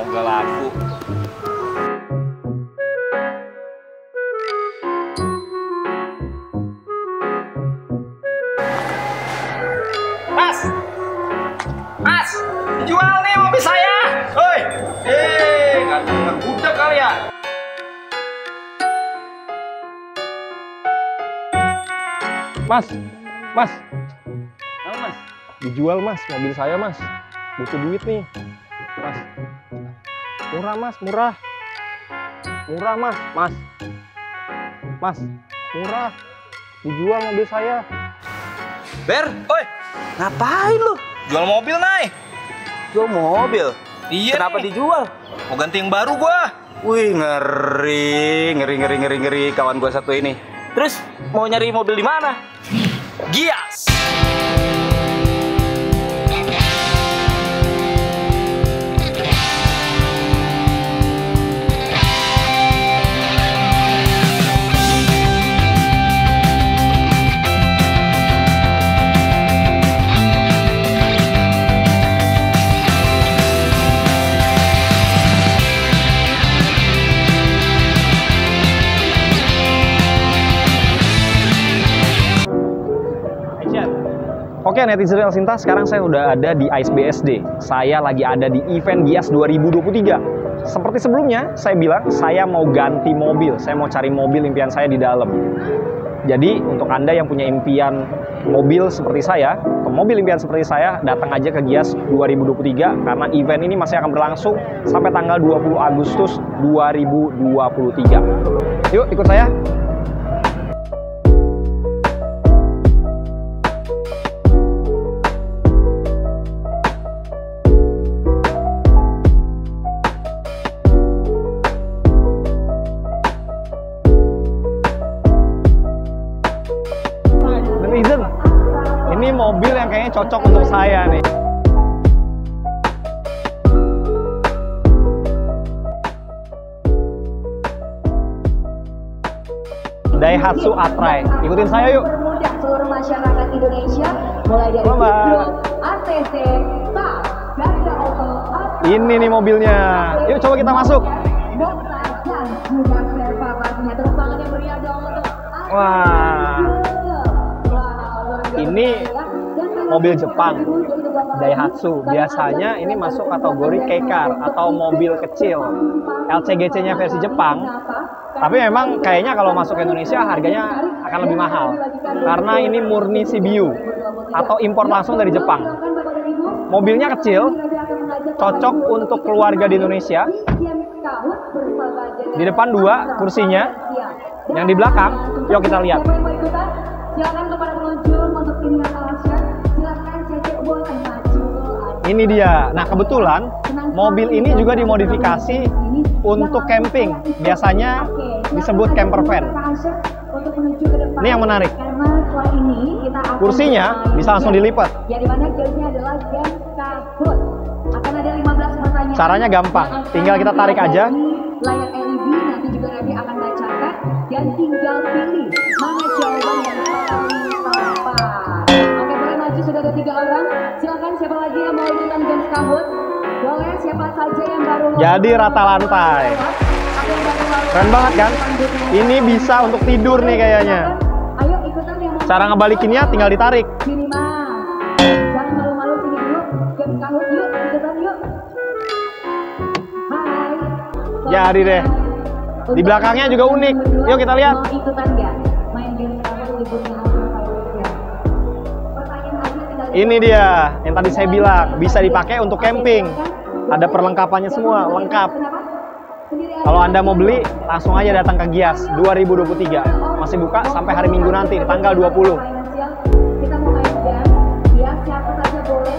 Nggak laku. Mas! Mas! Jual nih mobil saya! Hoi! Nggak udah kali ya? Mas, mas, Halo mas. dijual mas, mobil saya mas. Butuh duit nih, mas. Murah mas, murah. Murah mas, mas. Mas, murah. Dijual mobil saya. Ber, oi, ngapain lu? Jual mobil, Nay. Jual mobil? Iya. Kenapa nih. dijual? Mau ganti yang baru gua. Wih, ngeri kawan gua satu ini. Terus mau nyari mobil di mana? Gias. Oke netizen El Sinta, sekarang saya udah ada di Ice BSD. Saya lagi ada di event Gias 2023. Seperti sebelumnya, saya bilang saya mau ganti mobil. Saya mau cari mobil impian saya di dalam. Jadi untuk Anda yang punya impian mobil seperti saya, mobil impian seperti saya, datang aja ke Gias 2023 karena event ini masih akan berlangsung sampai tanggal 20 Agustus 2023. Yuk ikut saya. Netizen, ini mobil yang kayaknya cocok untuk saya nih. Daihatsu Atrai. Ikutin saya yuk. Mempermudah seluruh masyarakat Indonesia mulai dari Mbak. Hidro, ACC, TAS, Garda Auto, Ini nih mobilnya. Yuk coba kita masuk. Dokter dan juga serva pastinya. Tepuk tangan yang meriah dong untuk Wah, ini mobil Jepang, Daihatsu. Biasanya ini masuk kategori K-car atau mobil kecil. LCGC-nya versi Jepang. Tapi memang kayaknya kalau masuk ke Indonesia harganya akan lebih mahal. Karena ini murni CBU atau impor langsung dari Jepang. Mobilnya kecil, cocok untuk keluarga di Indonesia. Di depan 2 kursinya. Yang di belakang, yuk kita lihat. Silakan kepada pengunjung untuk ini Alasya, silakan cek boleh maju. Ini dia. Nah kebetulan mobil ini juga dimodifikasi untuk camping. Biasanya disebut camper van. Ini yang menarik. Karena setelah ini kita akan Kursinya bisa langsung dilipat. yang dimana gamenya adalah game Kahoot. Akan ada 15 pertanyaan. Caranya gampang. Tinggal kita tarik aja. Layar LED nanti juga Nabi akan bacakan dan tinggal pilih mana jawaban yang paling tepat. Oke, boleh maju, sudah ada 3 orang. Silakan siapa lagi yang mau ikutan game Kahoot? Boleh, siapa saja yang baru Jadi rata lantai. Keren banget kan? Ini bisa untuk tidur nih kayaknya. Ayo ikutan yang mau. Cara ngebalikinnya tinggal ditarik. Minimal. Jangan malu-malu, sini dulu. Game Kahoot yuk, ikutan yuk. Hai. Jadi deh. Di belakangnya juga unik. Yuk kita lihat. Mau ikutan nggak? Main game Kahoot liburnya ya. Pertanyaan aja tinggal. Ini dia yang tadi saya bilang bisa dipakai untuk camping. Ada perlengkapannya semua, lengkap. Kalau Anda mau beli, langsung aja datang ke Gias 2023. Masih buka sampai hari Minggu nanti, tanggal 20. Kita mau main game. Ya, siapa saja boleh.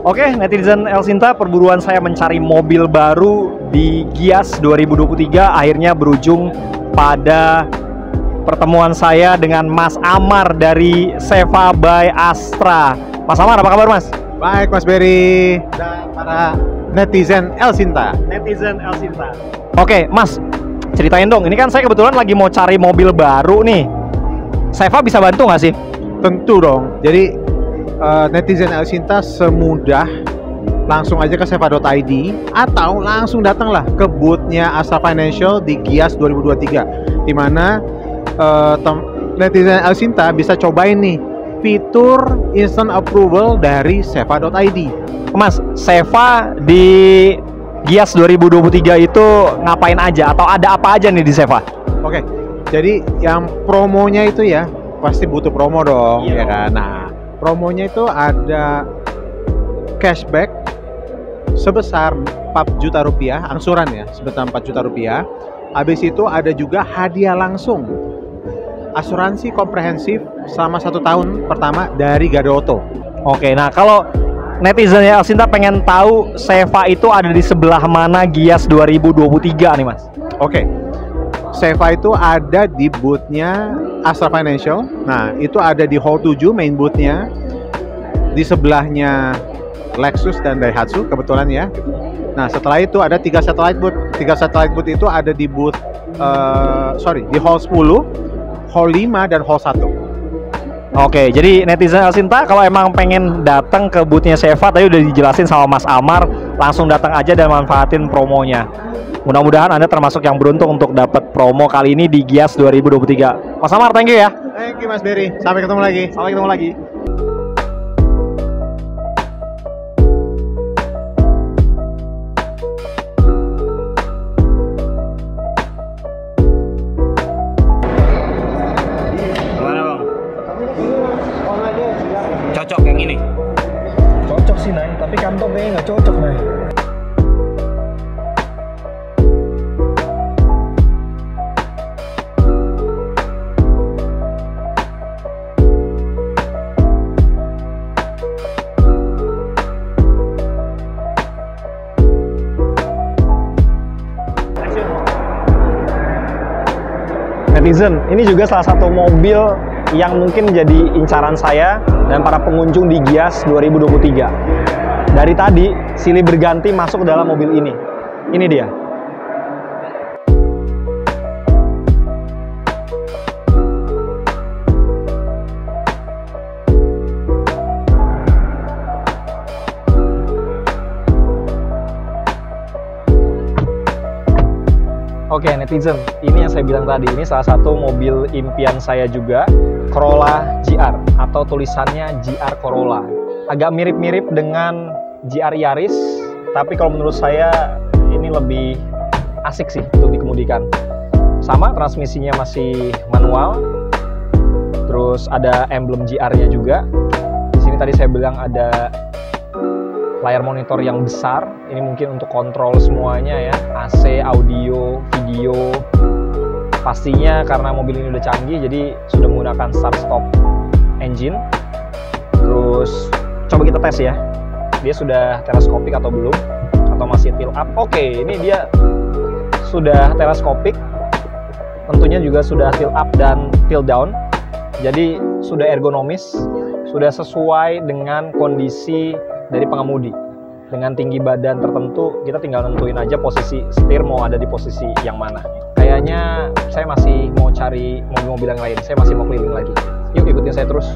Oke, netizen El Sinta, perburuan saya mencari mobil baru di Gias 2023 akhirnya berujung pada pertemuan saya dengan Mas Amar dari Seva by Astra. Mas Amar, apa kabar Mas? Baik Mas Berry dan para netizen El Sinta. Netizen El Sinta. Oke, Mas, ceritain dong. Ini kan saya kebetulan lagi mau cari mobil baru nih. Seva bisa bantu nggak sih? Tentu dong. Jadi netizen El Sinta semudah langsung aja ke seva.id atau langsung datanglah ke boothnya Astra Financial di Gias 2023, di mana netizen El Sinta bisa cobain nih fitur instant approval dari seva.id. Mas, Seva di Gias 2023 itu ngapain aja atau ada apa aja nih di Seva? Oke, jadi yang promonya itu ya pasti butuh promo dong, ya kan? Nah, promonya itu ada cashback sebesar 4 juta rupiah, angsuran ya, sebesar 4 juta rupiah. Habis itu ada juga hadiah langsung, asuransi komprehensif selama 1 tahun pertama dari Gadoto. Oke, nah kalau netizen El Sinta pengen tahu Seva itu ada di sebelah mana Gias 2023 nih Mas? Oke, Seva itu ada di boothnya Astra Financial. Nah, itu ada di Hall 7 main boothnya. Di sebelahnya Lexus dan Daihatsu kebetulan ya. Nah, setelah itu ada 3 satellite booth. 3 satellite booth itu ada di booth di Hall 10, Hall 5 dan Hall 1. Oke, jadi netizen El Sinta kalau emang pengen datang ke boothnya Seva, tadi udah dijelasin sama Mas Amar, langsung datang aja dan manfaatin promonya. Mudah-mudahan Anda termasuk yang beruntung untuk dapat promo kali ini di Gias 2023. Mas Amar, thank you ya. Thank you Mas Berry. Sampai ketemu lagi. Sampai ketemu lagi. Cocok yang ini. Cocok sih, Nay, tapi kantong kayaknya nggak cocok, Nay. Netizen, ini juga salah satu mobil yang mungkin jadi incaran saya dan para pengunjung di Gias 2023. Dari tadi, silih berganti masuk ke dalam mobil ini. Ini dia. Oke, netizen, ini yang saya bilang tadi, ini salah satu mobil impian saya juga, Corolla GR, atau tulisannya GR Corolla. Agak mirip-mirip dengan GR Yaris, tapi kalau menurut saya ini lebih asik sih untuk dikemudikan. Sama, transmisinya masih manual, terus ada emblem GR-nya juga. Di sini tadi saya bilang ada layar monitor yang besar, ini mungkin untuk kontrol semuanya ya, AC, audio, video. Pastinya karena mobil ini udah canggih, jadi sudah menggunakan start-stop engine. Terus coba kita tes ya, dia sudah teleskopik atau belum, atau masih tilt up. Oke, ini dia sudah teleskopik, tentunya juga sudah tilt up dan tilt down. Jadi sudah ergonomis, sudah sesuai dengan kondisi dari pengemudi. Dengan tinggi badan tertentu, kita tinggal nentuin aja posisi setir mau ada di posisi yang mana. Kayaknya saya masih mau cari mobil-mobil yang lain, saya masih mau keliling lagi. Yuk ikutin saya terus.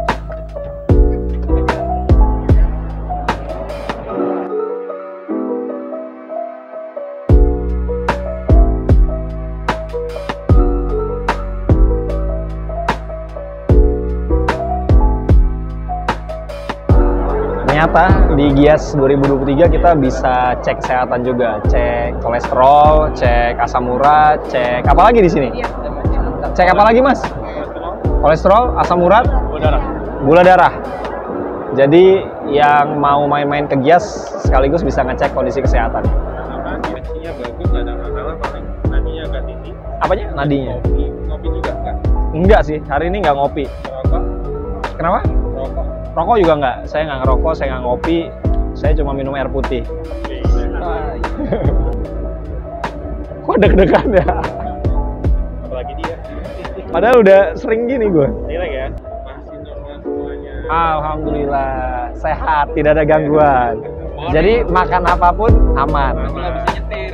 Ternyata di Gias 2023 kita bisa cek kesehatan juga, cek kolesterol, cek asam urat, cek apa lagi di sini? Cek apa lagi Mas? Kolesterol, asam urat, gula darah. Jadi yang mau main-main ke Gias sekaligus bisa ngecek kondisi kesehatan. Nadinya bagus, nggak ada masalah, paling nadinya agak tinggi. Apanya? Nadinya? Ngopi juga enggak? Enggak sih, hari ini nggak ngopi. Rokok? Kenapa? Rokok? Rokok juga nggak, saya nggak ngerokok, saya nggak ngopi. Saya cuma minum air putih. Kok deg-degan ya? Apalagi dia. Padahal udah sering gini gue. Relax ya. Masih normal semuanya. Alhamdulillah sehat, tidak ada gangguan. Jadi makan apapun aman. Nggak bisa nyetir.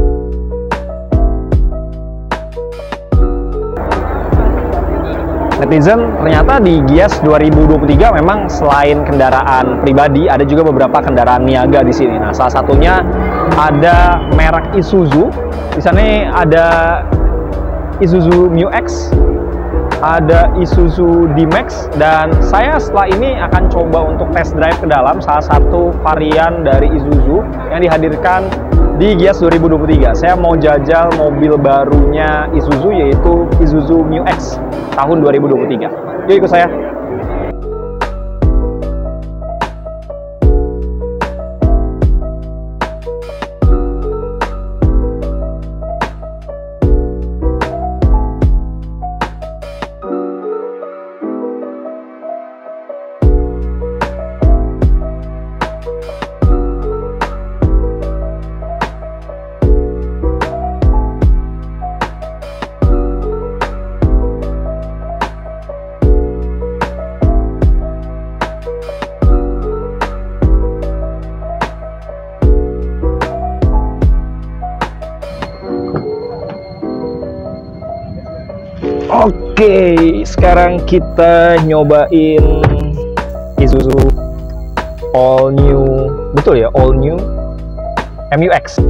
Netizen, ternyata di Gias 2023 memang selain kendaraan pribadi, ada juga beberapa kendaraan niaga di sini. Nah, salah satunya ada merek Isuzu. Di sana ada Isuzu Mu-X, ada Isuzu D-Max, dan saya setelah ini akan coba untuk test drive ke dalam salah satu varian dari Isuzu yang dihadirkan di Gias 2023. Saya mau jajal mobil barunya Isuzu, yaitu Isuzu Mu-X tahun 2023. Yuk ikut saya. Oke, sekarang kita nyobain Isuzu all new, betul ya, all new MU-X.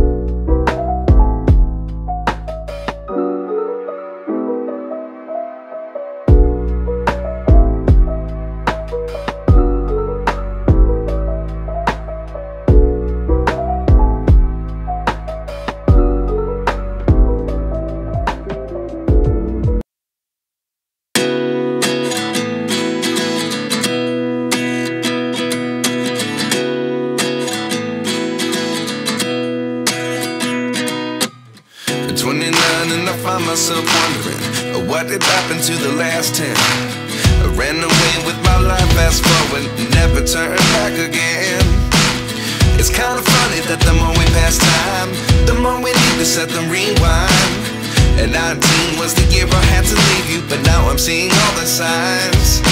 Myself wondering what did happen to the last 10. I ran away with my life, fast forward, never turn back again. It's kind of funny that the more we pass time, the more we need to set the rewind. And 19 was the year I had to leave you, but now I'm seeing all the signs.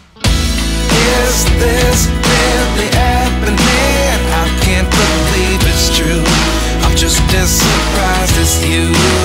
Is this really happening? I can't believe it's true. I'm just as surprised as you.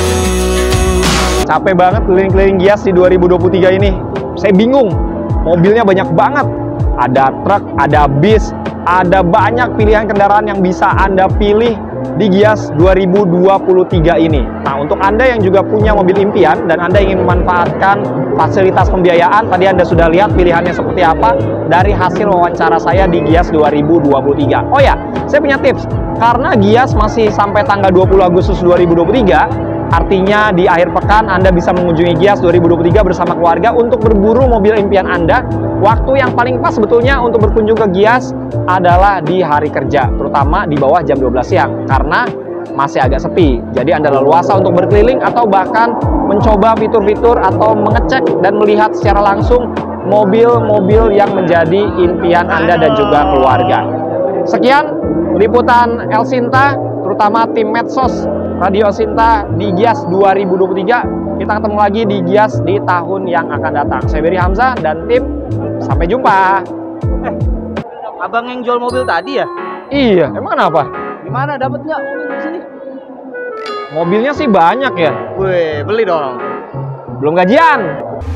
Capek banget keliling-keliling Gias di 2023 ini. Saya bingung, mobilnya banyak banget. Ada truk, ada bis, ada banyak pilihan kendaraan yang bisa Anda pilih di Gias 2023 ini. Nah, untuk Anda yang juga punya mobil impian dan Anda ingin memanfaatkan fasilitas pembiayaan, tadi Anda sudah lihat pilihannya seperti apa dari hasil wawancara saya di Gias 2023. Oh ya, saya punya tips. Karena Gias masih sampai tanggal 20 Agustus 2023, artinya di akhir pekan Anda bisa mengunjungi Gias 2023 bersama keluarga untuk berburu mobil impian Anda. Waktu yang paling pas sebetulnya untuk berkunjung ke Gias adalah di hari kerja, terutama di bawah jam 12 siang, karena masih agak sepi. Jadi Anda leluasa untuk berkeliling atau bahkan mencoba fitur-fitur atau mengecek dan melihat secara langsung mobil-mobil yang menjadi impian Anda dan juga keluarga. Sekian liputan El Sinta, terutama tim Medsos Radio Sinta di Gias 2023. Kita ketemu lagi di Gias di tahun yang akan datang. Saya Beri Hamzah dan tim, sampai jumpa. Abang yang jual mobil tadi ya? Iya, emang kenapa? Gimana dapetnya mobil di sini? Mobilnya sih banyak ya. Wih, beli dong. Belum gajian.